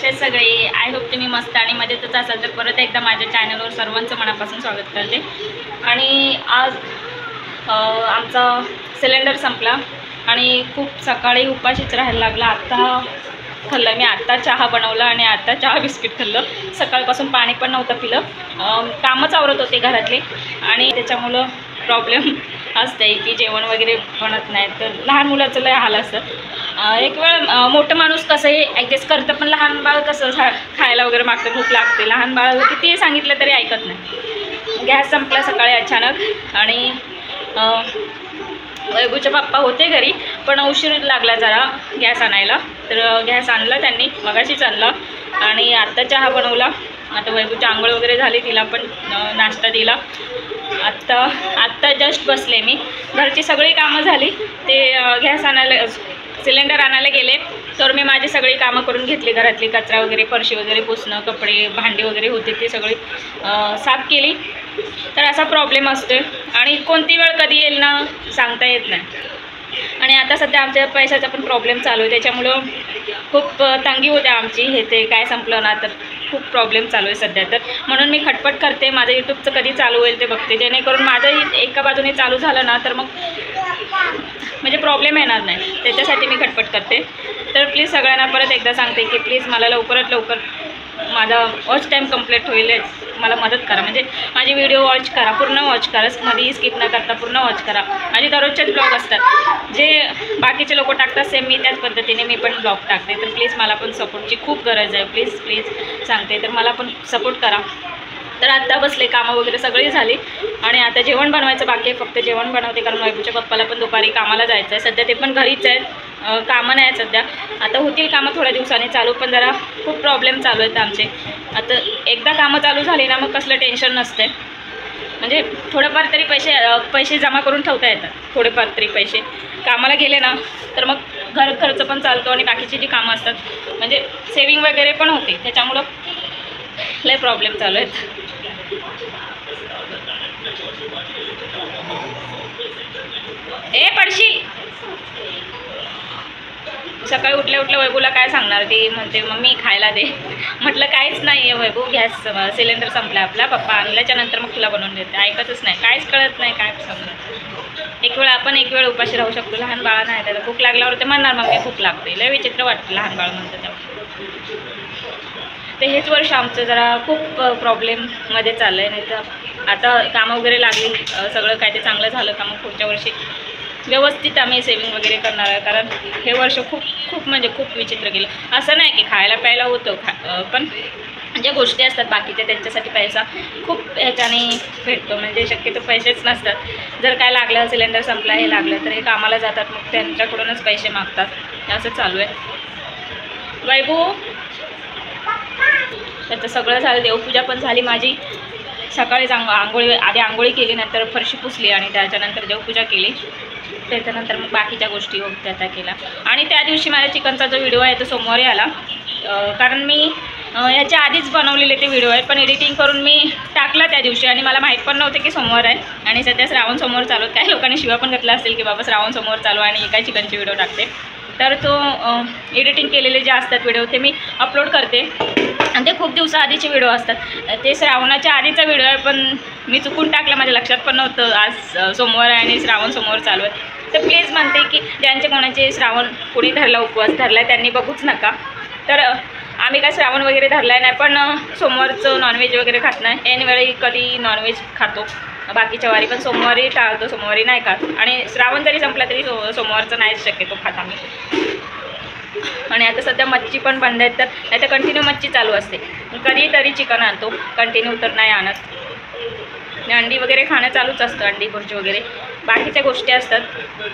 आहेत सगळे? I hope तुम्ही मस्त आणि मजेतच असाल. तर परत एकदा माझ्या चॅनलवर सर्वांचं मनापासून स्वागत करते. आणि आज आमचा सिलेंडर संपला आणि खूप सकाळी उपाशीच राहायला लागला. आत्ता खाल्लं मी, आत्ता चहा बनवला आणि आत्ता चहा बिस्किट खाल्लं. सकाळपासून पाणी पण नव्हतं पिलं. कामच आवरत होते घरातले आणि त्याच्यामुळं प्रॉब्लेम असते की जेवण वगैरे बनत नाही. तर लहान मुलाचं लय हाल असतं. एक वेळ मोठं माणूस कसंही ॲडजस्ट करतं, पण लहान बाळ कसं खायला वगैरे मागतं, भूक लागते. लहान बाळाला कितीही सांगितलं तरी ऐकत नाही. गॅस संपला सकाळी अचानक आणि वैभूचे पप्पा होते घरी, पण उशीर लागला जरा गॅस आणायला. तर गॅस आणला त्यांनी, मगाशीच आणला आणि आत्ता चहा बनवला. आता वैभूची आंघोळ वगैरे झाली, तिला पण नाश्ता दिला. आत्ता जस्ट बसले मी. घरची सगळी कामं झाली. ते गॅस आणायला सिलेंडर आणायला गेले तर मी माझी सगळी कामं करून घेतली. घरातली कचरा वगैरे, फरशी वगैरे पुसणं, कपडे भांडी वगैरे होते ते सगळी साफ केली. तर असा प्रॉब्लेम असतो आणि कोणती वेळ कधी येईल ना सांगता येत नाही. आणि आता सध्या आमच्या पैशाचा पण प्रॉब्लेम चालू आहे, त्याच्यामुळं खूप तंगी होते आमची. हे ते काय संपलं ना तर खूप प्रॉब्लेम चालू आहे सध्या. तर म्हणून मी खटपट करते, माझं यूट्यूबचं कधी चालू होईल ते बघते, जेणेकरून माझंही एका बाजूने चालू झालं ना तर मग म्हणजे प्रॉब्लेम येणार नाही. त्याच्यासाठी मी खटपट करते. तर प्लीज सगळ्यांना परत एकदा सांगते की प्लीज मला लवकरात लवकर माझा वॉच टाईम कंप्लीट होईल, मला मदत करा. म्हणजे माझी व्हिडिओ वॉच करा, पूर्ण वॉच करा, मध्ये स्किप न करता पूर्ण वॉच करा. माझे दररोजचेच ब्लॉग असतात, जे बाकीचे लोक टाकतात सेम मी त्याच पद्धतीने मी पण ब्लॉग टाकते. तर प्लीज मला पण सपोर्टची खूप गरज आहे. प्लीज प्लीज सांगते, तर मला पण सपोर्ट करा. तर आत्ता बसले, कामं वगैरे सगळी झाली आणि आता जेवण बनवायचं बाकी आहे. फक्त जेवण बनवते कारण वैभूच्या पप्पाला पण दुपारी कामाला जायचं आहे. सध्या ते पण घरीच आहेत, कामं नाही आहेत सध्या. आता होतील कामं थोड्या दिवसांनी चालू, पण जरा खूप प्रॉब्लेम चालू आहेत आमचे. आता एकदा कामं चालू झाली ना मग कसलं टेन्शन नसते. म्हणजे थोडेफार तरी पैसे जमा करून ठेवता येतात. थोडेफार तरी पैसे कामाला गेले ना तर मग घर खर्च पण चालतो आणि बाकीची जी कामं असतात म्हणजे सेविंग वगैरे पण होते. त्याच्यामुळं लय प्रॉब्लेम चालू आहेत. पडशील. सकाळी उठल्या वैभूला काय सांगणार, ती म्हणते मम्मी खायला दे. म्हटलं काहीच नाही आहे वैभू, गॅस सिलेंडर संपला आपला, पप्पा आणल्याच्या नंतर मग तुला बनवून देते. ऐकतच नाही, काहीच कळत नाही काय समजत. एक वेळ उपाशी राहू शकतो. लहान बाळा नाही, त्याला भूक लागल्यावर ते म्हणणार मम्मी भूक लागते. लय विचित्र वाटतं लहान बाळ म्हणतं तेव्हा. ते हेच वर्ष आमचं जरा खूप प्रॉब्लेममध्ये चाललं आहे. नाही तर आता कामं वगैरे लागली, सगळं काय ते चांगलं झालं का मग पुढच्या वर्षी व्यवस्थित आम्ही सेविंग वगैरे करणार आहे. कारण हे वर्ष खूप म्हणजे खूप विचित्र गेलं. असं नाही की खायला प्यायला होतं, पण ज्या गोष्टी असतात बाकीच्या त्यांच्यासाठी पैसा खूप ह्याच्याने भेटतो. म्हणजे शक्यतो पैसेच नसतात. जर काय लागलं, सिलेंडर संपला, हे लागलं तर हे कामाला जातात, मग त्यांच्याकडूनच पैसे मागतात. असं चालू आहे. वैभू त्याचं सगळं झालं, देवपूजा पण झाली माझी. सकाळीच आंघोळी केली, नंतर फरशी पुसली आणि त्याच्यानंतर देवपूजा केली. त्याच्यानंतर मग बाकीच्या गोष्टी त्या केल्या. आणि त्या दिवशी माझ्या चिकनचा जो व्हिडिओ आहे तो सोमवारी आला. कारण मी याच्या आधीच बनवलेले ते व्हिडिओ आहेत, पण एडिटिंग करून मी टाकला त्या दिवशी आणि मला माहीत पण नव्हतं की सोमवार आहे. आणि सध्या श्रावण सोमवार चालू आहेत. काही लोकांनी शिवा पण घातला असेल की बाबा श्रावण सोमवार चालू आहे आणि काय चिकनचे व्हिडिओ टाकते. तर तो एडिटिंग केलेले जे असतात व्हिडिओ ते मी अपलोड करते आणि ते खूप दिवसाआधीचे व्हिडिओ असतात. ते श्रावणाच्या आधीचा व्हिडिओ आहे, पण मी चुकून टाकला, माझ्या लक्षात पण नव्हतं आज सोमवार आहे आणि श्रावण सोमवार चालू आहे. तर प्लीज म्हणते की ज्यांचे कोणाचे श्रावण कोणी धरला, उपवास धरला आहे, त्यांनी बघूच नका. तर आम्ही काय श्रावण वगैरे धरला आहे नाही, पण सोमवारचं नॉनव्हेज वगैरे खात नाही. ऐनवेळी कधी नॉनव्हेज खातो, बाकीच्या वारी, पण सोमवारी टाळतो, सोमवारी नाही खात. आणि श्रावण जरी संपला तरी सोमवारचं नाहीच शक्यतो खात आम्ही. आणि आता सध्या मच्छी पण बंद आहेत, तर नाही तर कंटिन्यू मच्छी चालू असते. कधीतरी चिकन आणतो, कंटिन्यू तर नाही आणत. अंडी वगैरे खाणं चालूच असतं, अंडी भुर्जी वगैरे बाकीच्या गोष्टी असतात.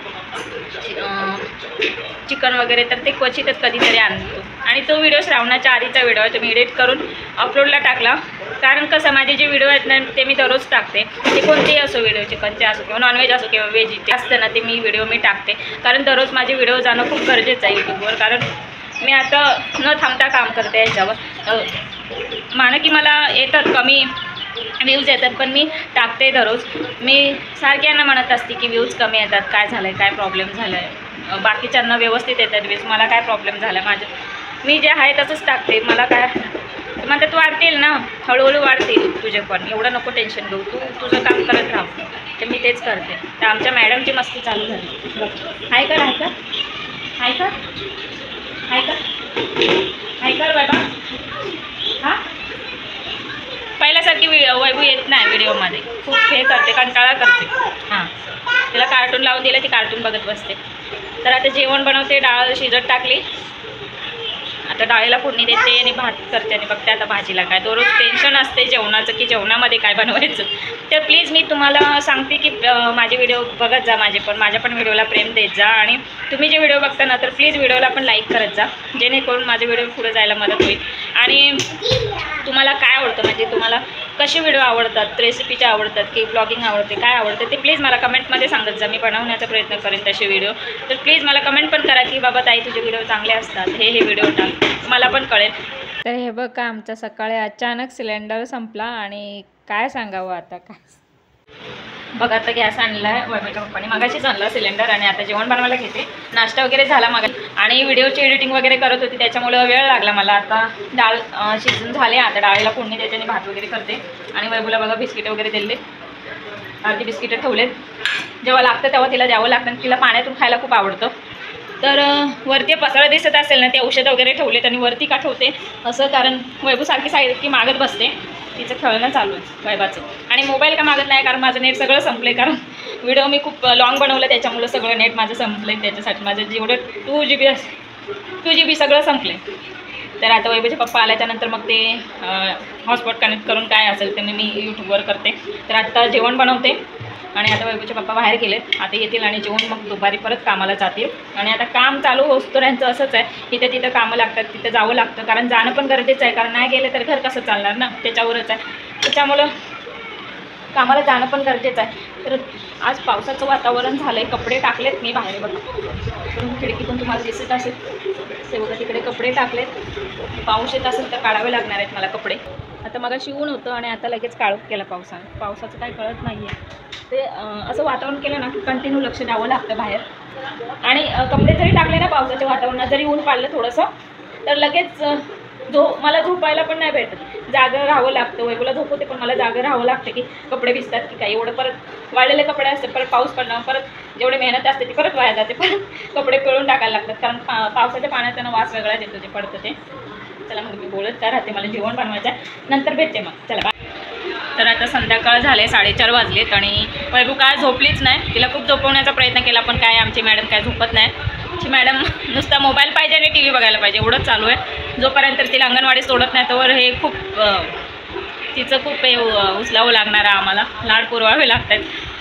चिकन वगैरे तर ते क्वचितच कधीतरी आणतो. आणि तो व्हिडिओ श्रावणाच्या आधीचा व्हिडिओ आहे, तो मी एडिट करून अपलोडला टाकला. कारण कसं माझे जे व्हिडिओ आहेत ना ते मी दररोज टाकते. ते कोणतेही असो व्हिडिओ, चिकनचे असो किंवा नॉनव्हेज असो किंवा व्हेज असतं ना, ते व्हिडिओ मी टाकते. कारण दररोज माझे व्हिडिओ जाणं खूप गरजेचं आहे यूट्यूबवर. कारण मी आता न थांबता काम करते याच्यावर. माना की मला येतात कमी व्ह्यूज येतात, पण मी टाकते दररोज. मी सारख्यांना म्हणत असते की व्ह्यूज कमी येतात, काय झालं आहे, काय प्रॉब्लेम झाला आहे. बाकीच्यांना व्यवस्थित येतात व्ह्यूज, मला काय प्रॉब्लेम झाला. मी जे आहे तसंच टाकते. मला काय म्हणतात वाढतील ना, हळूहळू वाढतील तुझे पण, एवढं नको टेन्शन घेऊ, तू तुझं काम करत राहा. तर मी तेच करते. तर आमच्या मॅडमची मस्ती चालू झाली. हाय कर हाय कर हाय कर हाय कर हाय कर बाबा. हां पहिल्यासारखी वैभव येत नाही व्हिडिओमध्ये, खूप हे करते, कंटाळा करते. हां तिला कार्टून लावून दिलं, ती कार्टून बघत बसते. तर आता जेवण बनवते, डाळ शिजत टाकली, आता डाळीला फोडणी देते आणि भात करते आणि बघते आता भाजीला काय. दररोज टेन्शन असते जेवणाचं की जेवणामध्ये काय बनवायचं. तर प्लीज मी तुम्हाला सांगते की माझे व्हिडिओ बघत जा, माझ्या पण व्हिडिओला प्रेम देत जा. आणि तुम्ही जे व्हिडिओ बघता ना तर प्लीज व्हिडिओला पण लाईक करत जा, जेणेकरून माझे व्हिडिओ पुढे जायला मदत होईल. आणि तुम्हाला काय आवडतं, म्हणजे तुम्हाला कसे व्हिडिओ आवडतात, रेसिपीचे आवडतात की ब्लॉगिंग आवडते, काय आवडतं ते प्लीज मला कमेंटमध्ये सांगत जा. मी बनवण्याचा प्रयत्न करेन तसे व्हिडिओ. तर प्लीज मला कमेंट पण करा की बाबा ताई तुझे व्हिडिओ चांगले असतात, हे व्हिडिओ टाक, मला पण कळेल. तर हे बघा आमच्या सकाळी अचानक सिलेंडर संपला आणि काय सांगावं आता. काय बघा आता गॅस आणला आहे वैभवच्या पप्पाने, मगाशीच आणला सिलेंडर. आणि आता जेवण बनवायला घेते. नाश्ता वगैरे झाला मग, आणि व्हिडिओची एडिटिंग वगैरे करत होती त्याच्यामुळे वेळ लागला मला. आता डाळ शिजून झाले, आता डाळीला फोडणी देते आणि भात वगैरे करते. आणि वैभवला बघा बिस्किटं वगैरे दिले, अर्धी बिस्किटं ठेवलेत. जेव्हा लागतं तेव्हा तिला द्यावं लागतं, तिला पाण्यातून खायला खूप आवडतं. तर वरती पसरा दिसत असेल ना, ते औषधं वगैरे ठेवलेत. आणि वरती का ठेवते असं, कारण वैभव सारखी मागत बसते, तिचं खेळणं चालू आहे वैभाचं. आणि मोबाईल का मागत नाही, कारण माझं नेट सगळं संपलं आहे, कारण व्हिडिओ मी खूप लॉंग बनवलं त्याच्यामुळं सगळं नेट माझं संपलं आहे. त्याच्यासाठी माझं जेवढं 2 GB सगळं संपलं आहे. तर आता वैभवचे पप्पा आल्याच्यानंतर मग ते हॉटस्पॉट कनेक्ट करून काय असेल ते मी यूट्यूबवर करते. तर आता जेवण बनवते आणि आता वैभवचे पप्पा बाहेर गेलेत, आता येतील आणि जेवण मग दुपारी परत कामाला जातील. आणि आता काम चालू होतं यांचं असंच आहे, इथं तिथं कामं लागतात, तिथं जावं लागतं, कारण जाणं पण गरजेचं आहे, कारण नाही गेलं तर घर कसं चालणार ना, त्याच्यावरच आहे. त्याच्यामुळं कामाला जाणं पण गरजेचं आहे. तर आज पावसाचं वातावरण झालं आहे, कपडे टाकलेत मी बाहेर बघा, खिडकीतून तुम्हाला दिसत असेल ते बघा, तिकडे कपडे टाकलेत. पाऊस येत असेल तर काढावे लागणार आहेत मला कपडे. आता मग शिवून होतं आणि आता लगेच काळोख केला पावसानं, पावसाचं काय कळत नाही आहे. ते असं वातावरण केलं ना की कंटिन्यू लक्ष द्यावं लागतं बाहेर. आणि कपडे जरी टाकले ना पावसाच्या वातावरणात, जरी ऊन पाडलं थोडंसं तर लगेच मला झोपायला पण नाही भेटत, जागं राहावं लागतं. वैभवला झोपवते पण मला जागं राहावं लागतं की कपडे भिजतात की काय, एवढं परत वाळलेले कपडे असतात, परत पाऊस पडणं, परत जेवढी मेहनत असते ती परत वाया जाते, परत कपडे पिळून टाकायला लागतात, कारण पावसाच्या पाण्याचा वास वेगळाच येतो, ते पडतं ते. चला मग मी बोलत काय राहते, मला जेवण बनवायचं आहे, नंतर भेटते मग, चला बाय. तर आता संध्याकाळ झाले, 4:30 वाजलेत आणि वैभव काय झोपलीच नाही. तिला खूप झोपवण्याचा प्रयत्न केला पण काय आमची मॅडम काय झोपत नाही. आमची मॅडम नुसता मोबाईल पाहिजे आणि TV बघायला पाहिजे, एवढंच चालू आहे. जोपर्यंत तिला अंगणवाडी सोडत नाही तोवर हे खूप तिचं खूप हे उचलावं लागणार आहे, आम्हाला लाड पुरवावे लागतात.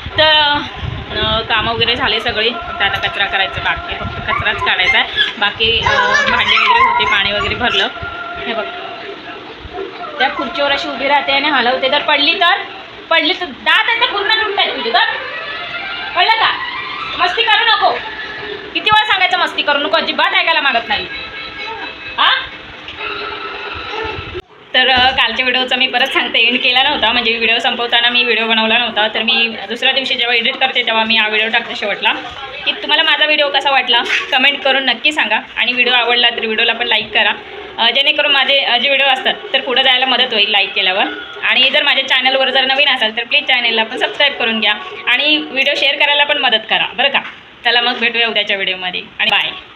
तर कामं वगैरे झाले सगळी, फक्त आता कचरा करायचं बाकी, फक्त कचराच काढायचा आहे, बाकी भांडी वगैरे होते, पाणी वगैरे भरलं. हे बघ त्या खुर्चीवर अशी उभी राहते आणि हलवते, जर पडली तर दात आता पूर्ण तुटतायत तुझे, तर कळलं का? मस्ती करू नको, किती वेळा सांगायचं मस्ती करू नको, अजिबात ऐकायला मागत नाही. हां तर कालच्या व्हिडिओचा मी परत सांगते, एंड केला नव्हता, म्हणजे व्हिडिओ संपवताना मी व्हिडिओ बनवला नव्हता. तर मी दुसऱ्या दिवशी जेव्हा एडिट करते तेव्हा मी हा व्हिडिओ टाकते शेवटला, की तुम्हाला माझा व्हिडिओ कसा वाटला कमेंट करून नक्की सांगा. आणि व्हिडिओ आवडला तर व्हिडिओला पण लाईक करा, जेणेकरून माझे जे व्हिडिओ असतात तर पुढे जायला मदत होईल लाईक केल्यावर. आणि जर माझ्या चॅनलवर जर नवीन असाल तर प्लीज चॅनलला पण सबस्क्राईब करून घ्या आणि व्हिडिओ शेअर करायला पण मदत करा बरं का. चला मग भेटूया उद्याच्या व्हिडिओमध्ये आणि बाय.